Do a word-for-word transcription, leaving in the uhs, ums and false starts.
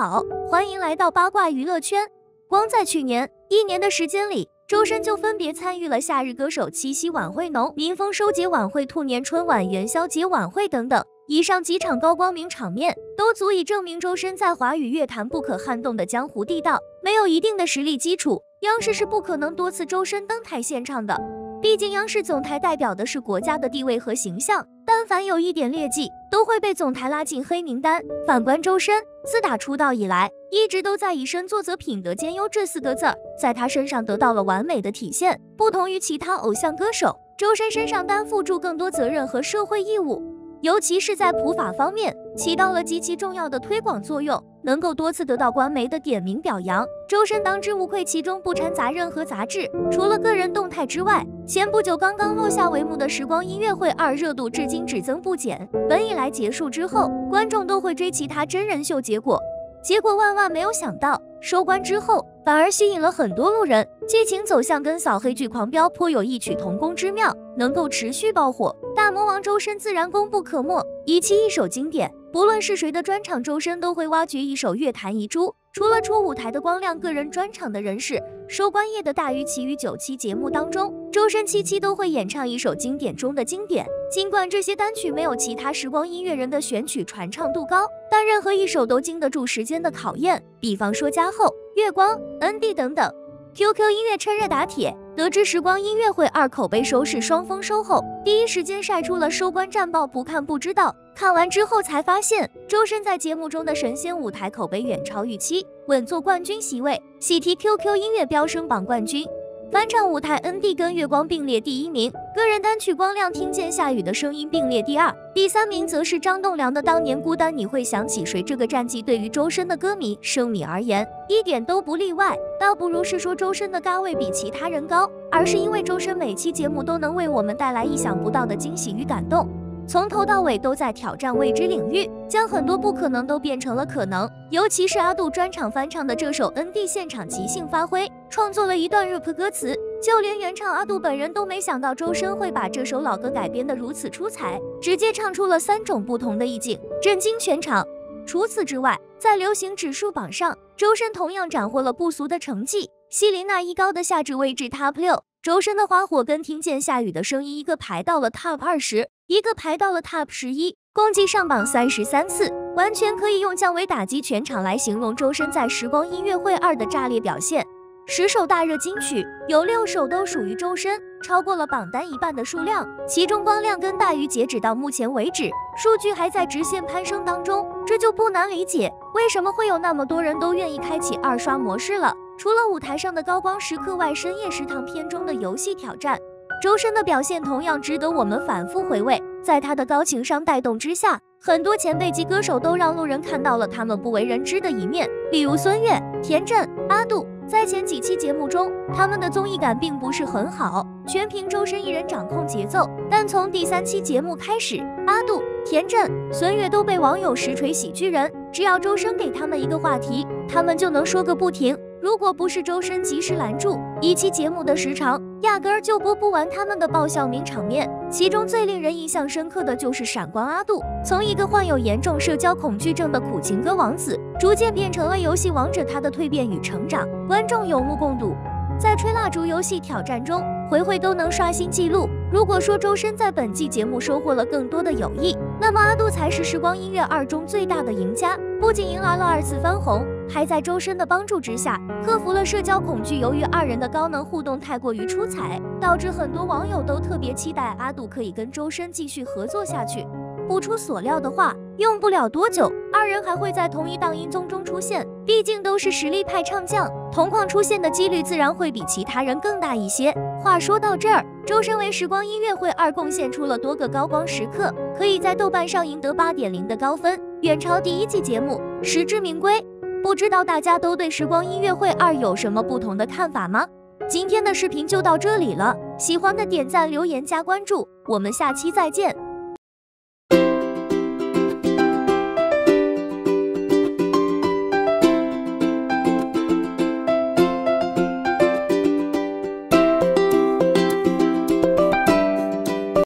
好，欢迎来到八卦娱乐圈。光在去年一年的时间里，周深就分别参与了夏日歌手七夕晚会、农民丰收节晚会、兔年春晚、元宵节晚会等等。以上几场高光名场面，都足以证明周深在华语乐坛不可撼动的江湖地道。没有一定的实力基础，央视是不可能多次周深登台献唱的。毕竟央视总台代表的是国家的地位和形象，但凡有一点劣迹，都会被总台拉进黑名单。反观周深，自打出道以来，一直都在以身作则、品德兼优这四个字在他身上得到了完美的体现。不同于其他偶像歌手，周深身上担负住更多责任和社会义务，尤其是在普法方面起到了极其重要的推广作用，能够多次得到官媒的点名表扬。周深当之无愧，其中不掺杂任何杂质。除了个人动态之外，前不久刚刚落下帷幕的时光音乐会二热度至今只增不减。本以来结束之后，观众都会追其他真人秀，结果结果万万没有想到，收官之后反而吸引了很多路人，剧情走向跟扫黑剧狂飙颇有异曲同工之妙，能够持续爆火。大魔王周深自然功不可没，以其一首经典，不论是谁的专场，周深都会挖掘一首乐坛遗珠。除了出舞台的光亮，个人专场的人士，收官夜的大鱼，其余九期节目当中，周深七期都会演唱一首经典中的经典。尽管这些单曲没有其他时光音乐人的选曲传唱度高，但任何一首都经得住时间的考验。比方说加厚、月光、N D 等等。Q Q 音乐趁热打铁，得知时光音乐会二口碑收视双丰收后，第一时间晒出了收官战报，不看不知道。看完之后才发现，周深在节目中的神仙舞台口碑远超预期，稳坐冠军席位，喜提 Q Q 音乐飙升榜冠军。翻唱舞台 N D 跟月光并列第一名，个人单曲光亮听见下雨的声音并列第二，第三名则是张栋梁的当年孤单你会想起谁。这个战绩对于周深的歌迷生米而言一点都不例外，倒不如是说周深的咖位比其他人高，而是因为周深每期节目都能为我们带来意想不到的惊喜与感动，从头到尾都在挑战未知领域，将很多不可能都变成了可能。尤其是阿杜专场翻唱的这首 N D， 现场即兴发挥，创作了一段 rap 歌词，就连原唱阿杜本人都没想到周深会把这首老歌改编得如此出彩，直接唱出了三种不同的意境，震惊全场。除此之外，在流行指数榜上，周深同样斩获了不俗的成绩，希林娜一高的下至位置 Top 六，周深的花火跟听见下雨的声音一个排到了 Top 二十，一个排到了 Top 十一，共计上榜三十三次，完全可以用降维打击全场来形容周深在时光音乐会二的炸裂表现。十首大热金曲，有六首都属于周深，超过了榜单一半的数量。其中光亮跟大鱼截止到目前为止，数据还在直线攀升当中，这就不难理解为什么会有那么多人都愿意开启二刷模式了。除了舞台上的高光时刻外，深夜食堂片中的游戏挑战，周深的表现同样值得我们反复回味。在他的高情商带动之下，很多前辈级歌手都让路人看到了他们不为人知的一面，比如孙悦、田震、阿杜。在前几期节目中，他们的综艺感并不是很好，全凭周深一人掌控节奏。但从第三期节目开始，阿杜、田震、孙悦都被网友实锤喜剧人，只要周深给他们一个话题，他们就能说个不停。如果不是周深及时拦住，一期节目的时长压根儿就播不完他们的爆笑名场面。其中最令人印象深刻的就是闪光阿杜，从一个患有严重社交恐惧症的苦情歌王子，逐渐变成了游戏王者，他的蜕变与成长，观众有目共睹。在吹蜡烛游戏挑战中，回回都能刷新纪录。如果说周深在本季节目收获了更多的友谊，那么阿杜才是时光音乐二中最大的赢家，不仅迎来了二次翻红，还在周深的帮助之下克服了社交恐惧。由于二人的高能互动太过于出彩，导致很多网友都特别期待阿杜可以跟周深继续合作下去。不出所料的话，用不了多久，二人还会在同一档音综中出现，毕竟都是实力派唱将，同框出现的几率自然会比其他人更大一些。话说到这儿，周深为时光音乐会二贡献出了多个高光时刻，可以在豆瓣上赢得 八点零 的高分，远超第一季节目，实至名归。不知道大家都对时光音乐会二有什么不同的看法吗？今天的视频就到这里了，喜欢的点赞、留言、加关注，我们下期再见。